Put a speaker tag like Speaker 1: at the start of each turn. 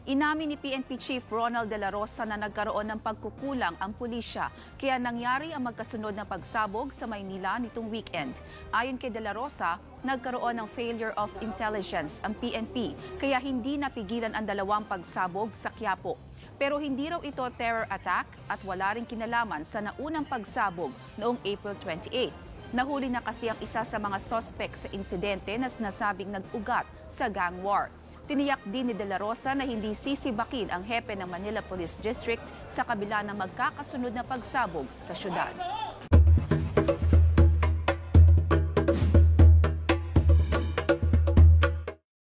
Speaker 1: Inamin ni PNP Chief Ronald De La Rosa na nagkaroon ng pagkukulang ang pulisya kaya nangyari ang magkasunod na pagsabog sa Maynila nitong weekend. Ayon kay De La Rosa, nagkaroon ng failure of intelligence ang PNP kaya hindi napigilan ang dalawang pagsabog sa Quiapo. Pero hindi raw ito terror attack at wala ring kinalaman sa naunang pagsabog noong April 28. Nahuli na kasi ang isa sa mga suspect sa insidente na sinasabing nag-ugat sa gang war. Tiniyak din ni De La Rosa na hindi sisibakin ang hepe ng Manila Police District sa kabila ng magkakasunod na pagsabog sa syudad.